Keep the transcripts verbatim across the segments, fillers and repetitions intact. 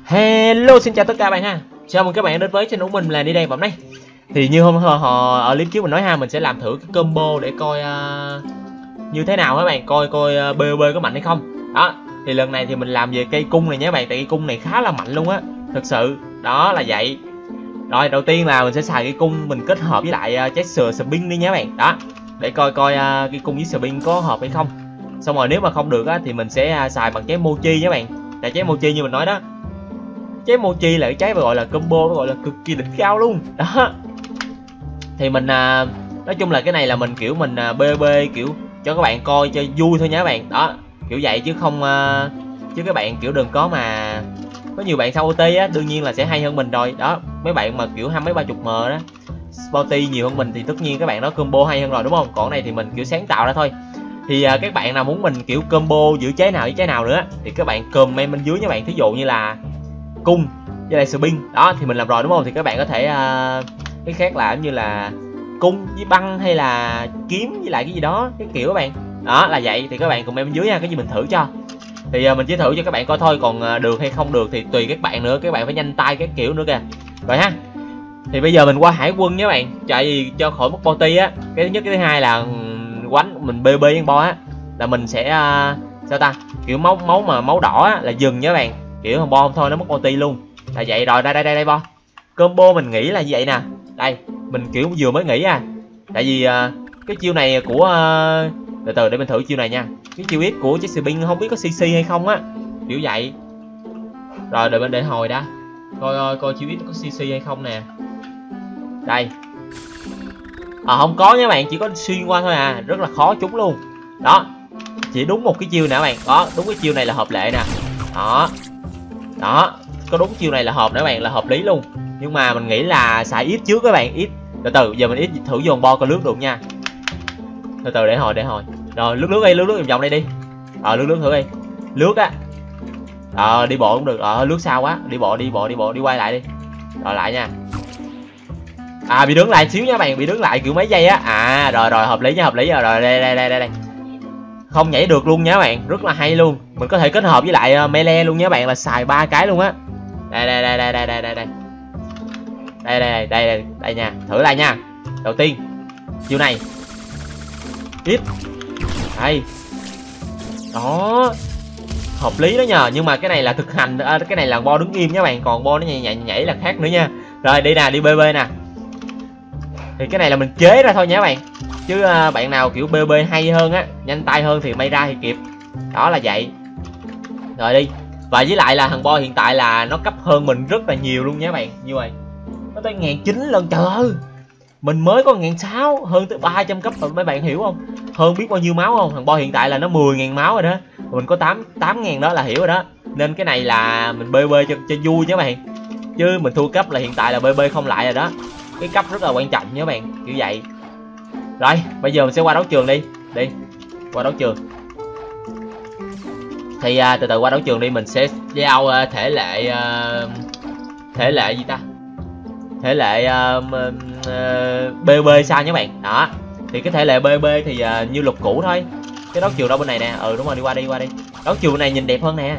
Hello, xin chào tất cả các bạn ha. Chào mừng các bạn đến với channel của mình là Đi Đen Bẩm đây. Thì như hôm họ, họ ở clip trước mình nói ha, mình sẽ làm thử cái combo để coi uh, như thế nào các bạn, coi coi uh, bê o bê có mạnh hay không. Đó, thì lần này thì mình làm về cây cung này nhé các bạn, tại cây cung này khá là mạnh luôn á, thực sự. Đó là vậy. Rồi, đầu tiên là mình sẽ xài cây cung mình kết hợp với lại uh, Chester Spin đi nhé các bạn. Đó, để coi coi uh, cây cung với Spin có hợp hay không. Xong rồi nếu mà không được á thì mình sẽ uh, xài bằng trái Mochi nhé các bạn. Tại trái Mochi như mình nói đó, trái Mochi là cái trái mà gọi là combo, nó gọi là cực kỳ đỉnh cao luôn đó. Thì mình à, nói chung là cái này là mình kiểu mình à, bê o bê kiểu cho các bạn coi cho vui thôi nha các bạn. Đó, kiểu vậy chứ không à, chứ các bạn kiểu đừng có mà có nhiều bạn sau ô tê á, đương nhiên là sẽ hay hơn mình rồi. Đó, mấy bạn mà kiểu hai mấy ba chục m đó Sporty nhiều hơn mình thì tất nhiên các bạn đó combo hay hơn rồi đúng không? Còn này thì mình kiểu sáng tạo ra thôi. Thì à, các bạn nào muốn mình kiểu combo giữa trái nào với trái nào nữa thì các bạn comment bên dưới nha bạn. Thí dụ như là cung với lại Spin đó thì mình làm rồi đúng không, thì các bạn có thể uh, cái khác là như là cung với băng hay là kiếm với lại cái gì đó cái kiểu các bạn. Đó là vậy, thì các bạn cùng em bên dưới nha, cái gì mình thử cho thì uh, mình chỉ thử cho các bạn coi thôi, còn uh, được hay không được thì tùy các bạn nữa, các bạn phải nhanh tay các kiểu nữa kìa. Rồi ha, thì bây giờ mình qua hải quân nhé các bạn, chạy gì cho khỏi mất bounty á. Cái thứ nhất, cái thứ hai là quánh mình bê o bê bo á, là mình sẽ uh, sao ta, kiểu máu máu mà máu đỏ á, là dừng nha các bạn, kiểu không bo không thôi nó mất bounty luôn, là vậy. Rồi đây đây đây đây bo combo mình nghĩ là như vậy nè. Đây mình kiểu vừa mới nghĩ à, tại vì uh, cái chiêu này của uh, từ từ để mình thử chiêu này nha. Cái chiêu ít của Chester Spin không biết có xê xê hay không á, kiểu vậy. Rồi đợi mình để hồi đã coi coi chiêu ít có xê xê hay không nè. Đây à, không có nha bạn, chỉ có xuyên qua thôi à, rất là khó trúng luôn. Đó, chỉ đúng một cái chiêu nè các bạn. Đó, đúng cái chiêu này là hợp lệ nè. Đó đó, có đúng chiêu này là hợp nữa bạn, là hợp lý luôn. Nhưng mà mình nghĩ là xài ít trước các bạn, ít từ từ. Giờ mình ít thử dồn bo coi lướt được nha. Từ từ để hồi để hồi rồi lướt lướt đi, lướt lướt vòng vòng đây đi. Ờ lướt lướt thử đi, lướt á. Ờ đi bộ cũng được. Ờ lướt sao quá, đi bộ đi bộ đi bộ đi quay lại đi. Rồi lại nha. À bị đứng lại xíu nha bạn, bị đứng lại kiểu mấy giây á. À rồi rồi, hợp lý nha, hợp lý rồi. Rồi đây đây đây đây đây, không nhảy được luôn nha bạn, rất là hay luôn. Mình có thể kết hợp với lại uh, melee luôn nha bạn, là xài ba cái luôn á. Đây đây đây đây đây đây đây đây đây đây đây đây đây nha, thử lại nha. Đầu tiên chiêu này ít đây đó, hợp lý đó nhờ. Nhưng mà cái này là thực hành, à, cái này là bo đứng im nha bạn, còn bo nó nhảy, nhảy nhảy là khác nữa nha. Rồi đi nè, đi bê bê nè, thì cái này là mình chế ra thôi nha các bạn, chứ uh, bạn nào kiểu bê bê hay hơn á, nhanh tay hơn thì may ra thì kịp. Đó là vậy. Rồi đi. Và với lại là thằng bo hiện tại là nó cấp hơn mình rất là nhiều luôn nha các bạn, như vậy nó tới ngàn chín lần. Trời ơi, mình mới có ngàn sáu, hơn tới ba trăm cấp rồi, mấy bạn hiểu không, hơn biết bao nhiêu máu không. Thằng bo hiện tại là nó mười ngàn máu rồi đó, mình có tám tám ngàn đó là hiểu rồi đó. Nên cái này là mình bê bê cho, cho vui nha các bạn, chứ mình thua cấp là hiện tại là bê bê không lại rồi đó. Cái cấp rất là quan trọng nha các bạn, kiểu vậy. Rồi bây giờ mình sẽ qua đấu trường đi. Đi qua đấu trường thì à, từ từ qua đấu trường đi. Mình sẽ giao à, thể lệ à, thể lệ gì ta, thể lệ à, à, bê o bê sao nhé bạn. Đó thì cái thể lệ bê o bê thì à, như luật cũ thôi. Cái đấu trường đâu bên này nè. Ừ đúng rồi, đi qua đi qua đi. Đấu trường này nhìn đẹp hơn nè.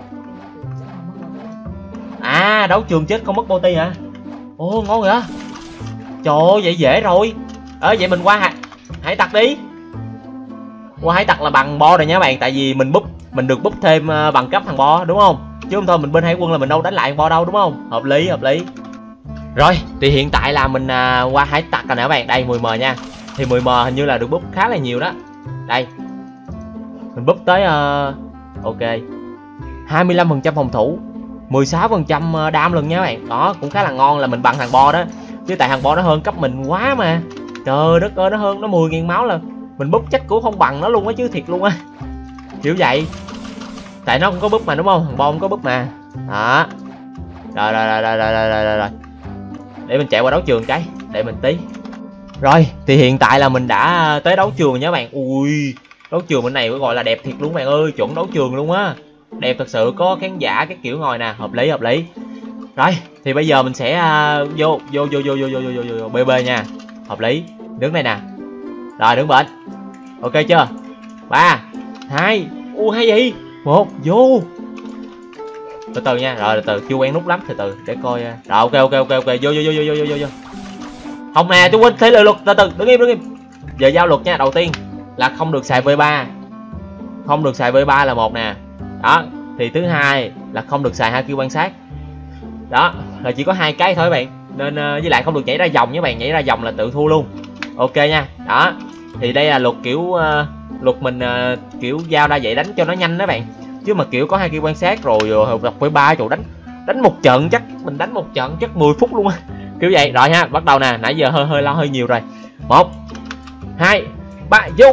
À đấu trường chết không mất bounty hả? Ồ ngon vậy. Trời ơi vậy dễ rồi. Ờ vậy mình qua hải, hải tặc đi. Qua hải tặc là bằng bo rồi nha bạn, tại vì mình búp mình được búp thêm uh, bằng cấp thằng bo đúng không, chứ không thôi mình bên hải quân là mình đâu đánh lại thằng bo đâu, đúng không? Hợp lý hợp lý. Rồi thì hiện tại là mình uh, qua hải tặc rồi nè các bạn. Đây mười m nha, thì mười m hình như là được búp khá là nhiều đó. Đây mình búp tới uh, ok hai mươi lăm phần trăm phòng thủ, mười sáu phần trăm đam lần nha các bạn. Đó cũng khá là ngon, là mình bằng thằng bo đó, chứ tại thằng bo nó hơn cấp mình quá mà. Trời đất ơi, nó hơn nó mười ngàn máu là mình búp chắc cũng không bằng nó luôn á, chứ thiệt luôn á, kiểu vậy. Tại nó không có búp mà đúng không, thằng bo không có búp mà. Đó rồi rồi rồi rồi rồi rồi rồi rồi để mình chạy qua đấu trường cái, để mình tí. Rồi thì hiện tại là mình đã tới đấu trường nha các bạn. Ui đấu trường bên này gọi là đẹp thiệt luôn bạn ơi, chuẩn đấu trường luôn á, đẹp thật sự, có khán giả cái kiểu ngồi nè, hợp lý hợp lý. Rồi thì bây giờ mình sẽ uh, vô vô vô vô vô vô vô vô bê bê nha, hợp lý. Đứng đây nè, rồi đứng bên, ok chưa? Ba hai u hay gì một vô. từ từ nha, rồi từ từ chưa quen nút lắm, từ từ để coi. Rồi ok ok ok ok, vô vô vô vô vô vô vô. Không nè, chú Huynh thế lời luật, từ từ đứng im đứng im. Giờ giao luật nha, đầu tiên là không được xài vê ba. Không được xài vê ba là một nè. Đó, thì thứ hai là không được xài hai kêu quan sát. Đó, là chỉ có hai cái thôi các bạn. Nên uh, với lại không được nhảy ra vòng, với bạn nhảy ra vòng là tự thua luôn. Ok nha. Đó. Thì đây là luật kiểu uh, luật mình uh, kiểu giao ra vậy đánh cho nó nhanh đó bạn. Chứ mà kiểu có hai kêu quan sát rồi uh, đọc với ba chỗ đánh đánh một trận chắc mình đánh một trận chắc mười phút luôn á. Kiểu vậy. Rồi ha, bắt đầu nè, nãy giờ hơi hơi lo hơi nhiều rồi. một hai ba vô.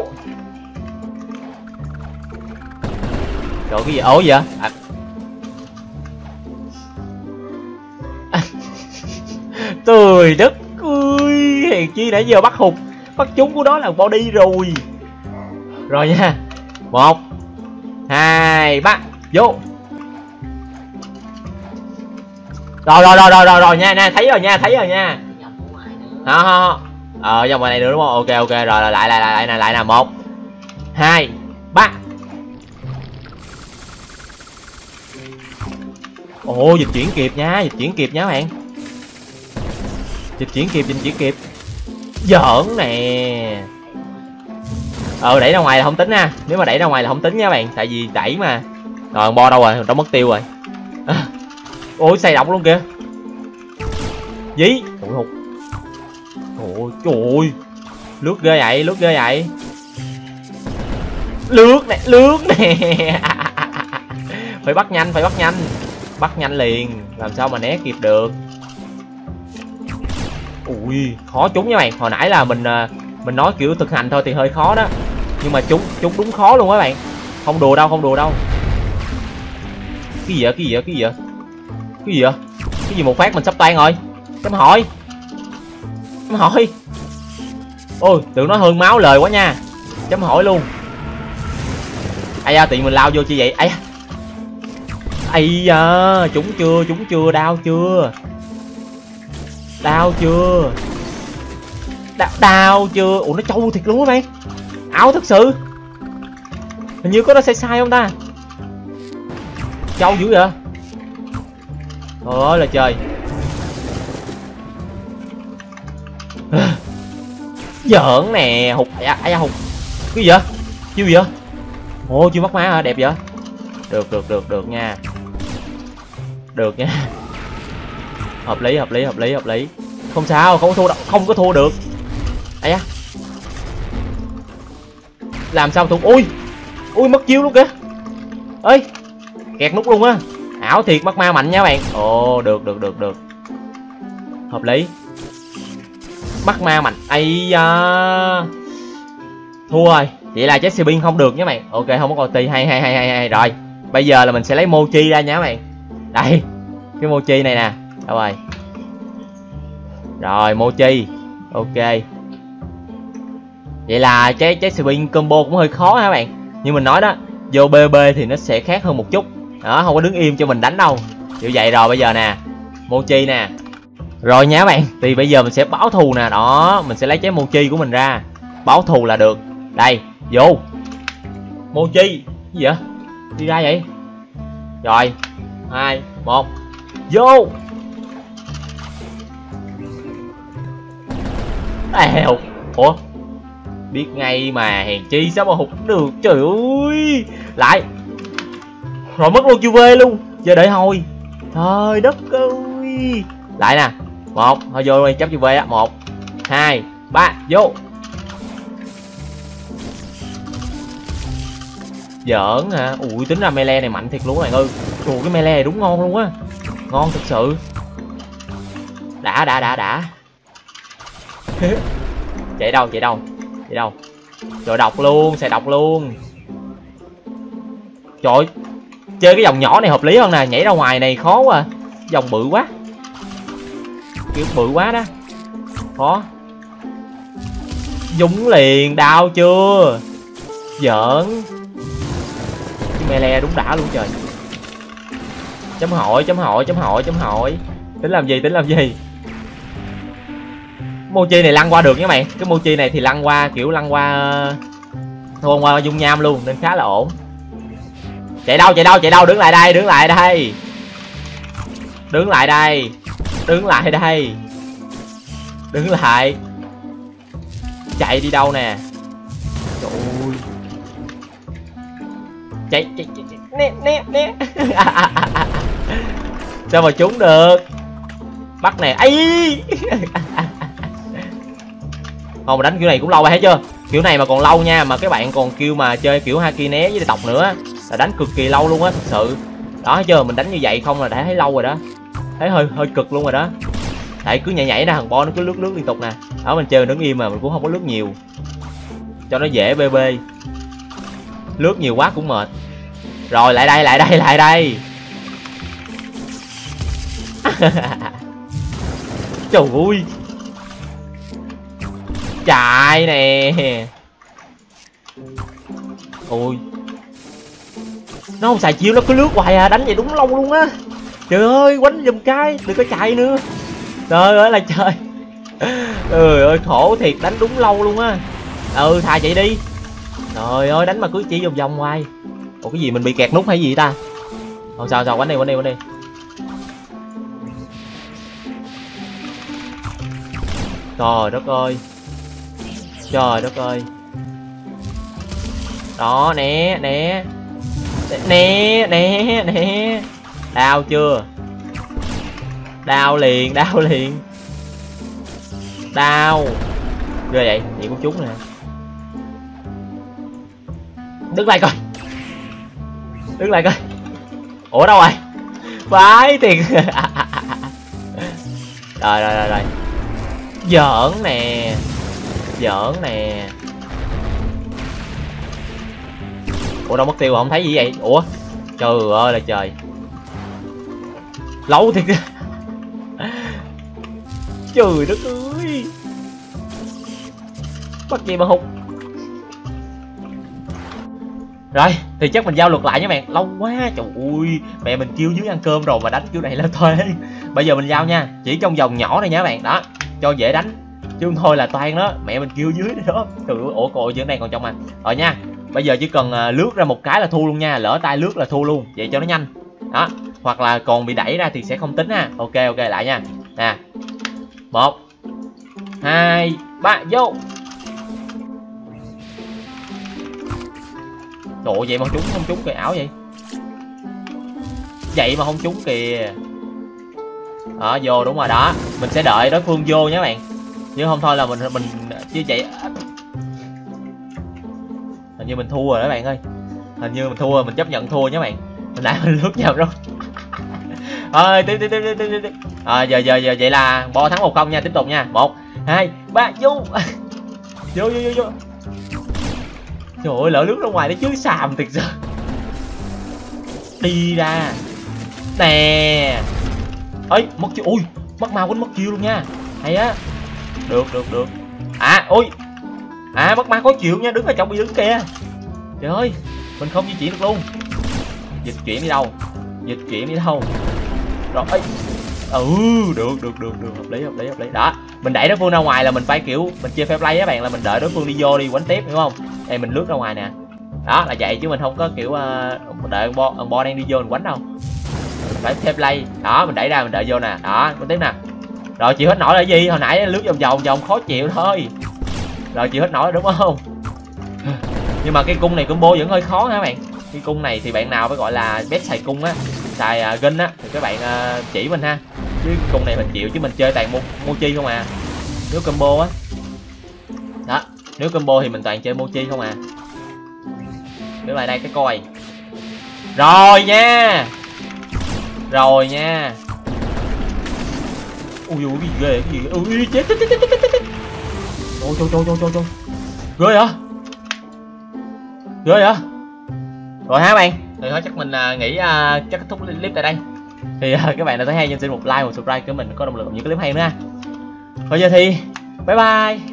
Trời cái gì ố vậy? À. Trời đất ơi, hèn chi nãy giờ bắt hụt, bắt trúng của đó là body rồi. Rồi nha. một hai ba vô. Rồi rồi rồi rồi rồi rồi nha, nha, thấy rồi nha, thấy rồi nha. Đó, đó. Ờ vòng ngoài này nữa đúng không? Ok ok rồi, lại lại lại lại nè, lại nè. một hai ba. Ồ, dịch chuyển kịp nha, dịch chuyển kịp nha bạn. Dịch chuyển kịp, dịch chuyển kịp. Giỡn nè. Ờ đẩy ra ngoài là không tính nha. Nếu mà đẩy ra ngoài là không tính nha bạn, tại vì đẩy mà. Rồi bo đâu rồi, đâu mất tiêu rồi. À. Ôi say động luôn kìa. Dí. Ôi hụt. Ôi trời ơi. Lướt ghê vậy, lướt ghê vậy. Lướt nè, lướt nè. Phải bắt nhanh, phải bắt nhanh. Bắt nhanh liền, làm sao mà né kịp được. Ui, khó trúng nha bạn. Hồi nãy là mình mình nói kiểu thực hành thôi thì hơi khó đó. Nhưng mà trúng trúng đúng khó luôn các bạn. Không đùa đâu, không đùa đâu. Cái gì vậy, cái gì vậy, cái gì vậy? Cái gì vậy? Cái gì một phát mình sắp tan rồi. Chấm hỏi. Chấm hỏi. Ôi, tưởng nó hơn máu lời quá nha. Chấm hỏi luôn. Ai da, tiện mình lao vô chi vậy? Ai da. Ây da, trúng chưa, trúng chưa, đau chưa? Đau chưa? Đau, đau chưa? Ủa nó trâu thiệt luôn á bạn. Ảo thật sự. Hình như có nó sai sai không ta? Trâu dữ vậy? Trời ơi là trời. Giỡn nè, hụt, ai da, hụt. Cái gì vậy? Chiêu gì vậy? Ồ, chưa mắc má hả? Đẹp vậy? Được, được, được, được nha. Được nha. Hợp lý, hợp lý, hợp lý, hợp lý. Không sao, không có thua đâu, không có thua được. Ấy da. Làm sao thua? Ui. Ui mất chiêu luôn kìa. Ơi. Kẹt nút luôn á. Ảo thiệt, mắc ma mạnh nha bạn. Ồ, được, được, được, được. Hợp lý. Mắc ma mạnh. Ây da. Thua rồi. Vậy là Jesse Pin không được nha bạn. Ok, không có ulti. Hay hay hay hay hay. Rồi. Bây giờ là mình sẽ lấy Mochi ra nha các bạn. Đây. Cái Mochi này nè. Đâu rồi. Rồi Mochi. Ok. Vậy là cái Jesse Pin combo cũng hơi khó ha các bạn. Như mình nói đó, vô bê bê thì nó sẽ khác hơn một chút. Đó, không có đứng im cho mình đánh đâu. Kiểu vậy. Rồi bây giờ nè, Mochi nè. Rồi nha các bạn, thì bây giờ mình sẽ báo thù nè. Đó, mình sẽ lấy trái Mochi của mình ra. Báo thù là được. Đây, vô. Mochi. Cái gì vậy? Đi ra vậy. Rồi, hai, một. Vô. Đèo. Ủa? Biết ngay mà, hèn chi sao mà hụt được. Trời ơi. Lại. Rồi mất luôn chiêu vê luôn. Giờ đợi hồi. Trời đất ơi. Lại nè. Một, thôi vô đi, chấp chiêu vê á. Một, hai, ba, vô. Giỡn hả? Ui, tính ra melee này mạnh thiệt luôn các bạn ơi. Trời, cái melee này đúng ngon luôn á. Ngon thực sự. Đã đã đã đã. Chạy đâu, chạy đâu, chạy đâu. Rồi độc luôn, xài độc luôn. Trời, chơi cái vòng nhỏ này hợp lý hơn nè. Nhảy ra ngoài này khó quá à. Vòng bự quá. Kiểu bự quá đó. Khó. Dúng liền, đau chưa? Giỡn. Cái melee đúng đã luôn trời. Chấm hỏi, chấm hỏi, chấm hỏi, chấm hỏi. Tính làm gì, tính làm gì? Mochi này lăn qua được nha bạn. Cái Mochi này thì lăn qua, kiểu lăn qua thua qua dung nham luôn nên khá là ổn. Chạy đâu, chạy đâu, chạy đâu, đứng lại đây, đứng lại đây. Đứng lại đây. Đứng lại đây. Đứng lại. Chạy đi đâu nè. Trời ơi. Chạy chạy chạy, chạy. Nè nè nè. Sao mà trúng được. Bắt nè. Ấy. Không mà đánh kiểu này cũng lâu rồi thấy chưa. Kiểu này mà còn lâu nha. Mà các bạn còn kêu mà chơi kiểu haki né với tộc nữa là đánh cực kỳ lâu luôn á, thật sự. Đó thấy chưa, mình đánh như vậy không là đã thấy lâu rồi đó. Thấy hơi hơi cực luôn rồi đó. Tại cứ nhảy nhảy ra thằng bo nó cứ lướt lướt liên tục nè. Đó mình chơi đứng im mà mình cũng không có lướt nhiều. Cho nó dễ bê bê. Lướt nhiều quá cũng mệt. Rồi lại đây, lại đây, lại đây. Trời ơi. Chạy nè. Ôi. Nó không xài chiêu, nó cứ lướt hoài à, đánh vậy đúng lâu luôn á. Trời ơi, quánh giùm cái, đừng có chạy nữa. Trời ơi là trời. Trời ơi, khổ thiệt, đánh đúng lâu luôn á. Ừ, thà chạy đi. Trời ơi, đánh mà cứ chỉ vòng vòng hoài. Ủa cái gì, mình bị kẹt nút hay gì ta? Không sao sao, quánh đi, quánh đi, quánh đi. Trời đất ơi. Trời đất ơi. Đó, né, né. Né, né, né. Đau chưa? Đau liền, đau liền. Đau. Ghê vậy, vậy cũng trúng nè. Đứng lại coi. Đứng lại coi. Ủa đâu rồi? Phải tiền. Rồi rồi rồi rồi. Giỡn nè. Giỡn nè. Ủa đâu mất tiêu, không thấy gì vậy? Ủa trời ơi là trời. Lâu thiệt. Trời đất ơi. Bắt gì mà hụt. Rồi thì chắc mình giao luật lại nha bạn. Lâu quá trời ơi. Mẹ mình kêu dưới ăn cơm rồi mà đánh kiểu này là thuê. Bây giờ mình giao nha. Chỉ trong vòng nhỏ này nha các bạn. Đó cho dễ đánh. Chứ không thôi là toan đó. Mẹ mình kêu dưới đó. Trời ơi. Ủa cội dưới này còn trong à. Rồi nha. Bây giờ chỉ cần uh, lướt ra một cái là thua luôn nha. Lỡ tay lướt là thua luôn. Vậy cho nó nhanh. Đó. Hoặc là còn bị đẩy ra thì sẽ không tính ha. Ok ok lại nha. Nè. Một hai ba vô. Trời ơi, vậy mà không trúng, không trúng kìa, ảo vậy. Vậy mà không trúng kìa. Đó vô đúng rồi đó. Mình sẽ đợi đối phương vô nhé bạn. Chứ không thôi là mình mình chứ vậy. Hình như mình thua rồi đó bạn ơi. Hình như mình thua rồi, mình chấp nhận thua nhé bạn. Mình đã mình lướt nhau rồi. Ơi tiếp tiếp tiếp tiếp tiếp tiếp. À, giờ giờ giờ vậy là bo thắng một không nha, tiếp tục nha. Một hai ba vô. Vô vô vô vô. Trời ơi lỡ lướt ra ngoài đấy chứ xàm thiệt sự. Đi ra. Nè. Ấy mất chiêu. Ui mất ma quýnh mất chiêu luôn nha. Hay á. Được được được. À ôi. À mất ma có chiều nha, đứng ở trong bị đứng kìa. Trời ơi mình không di chuyển được luôn. Dịch chuyển đi đâu. Dịch chuyển đi đâu. Rồi ấy. Ừ được được được được hợp lý hợp lý hợp lý. Đó mình đẩy đối phương ra ngoài là mình phải kiểu mình chơi fair play á bạn, là mình đợi đối phương đi vô đi quánh tiếp hiểu không. Đây mình lướt ra ngoài nè. Đó là vậy chứ mình không có kiểu uh, đợi ông bo, ông bo đang đi vô mình quánh đâu. Mình phải fair play. Đó mình đẩy ra mình đợi vô nè. Đó quánh tiếp nè. Rồi chịu hết nổi là gì, hồi nãy lướt vòng vòng vòng khó chịu thôi. Rồi chịu hết nổi đúng không. Nhưng mà cái cung này combo vẫn hơi khó hả bạn. Cái cung này thì bạn nào phải gọi là best xài cung á, xài uh, gun á thì các bạn uh, chỉ mình ha. Chứ cung này mình chịu chứ mình chơi toàn mochi không à. Nếu combo á. Đó, nếu combo thì mình toàn chơi mochi không à. Đứng lại đây cái coi. Rồi nha. Rồi nha. Ui ui cái gì ghê cái gì. Ui chết chết chết chết chết chết. Ôi trời trời trời trời trời. Ghê hả? Ghê hả? Rồi hả bạn? Thì thôi chắc mình uh, nghĩ uh, chắc kết thúc clip tại đây. Thì uh, các bạn đã thấy hay, xin một like một subscribe của mình có động lực những clip hay nữa ha. Thôi giờ thì bye bye.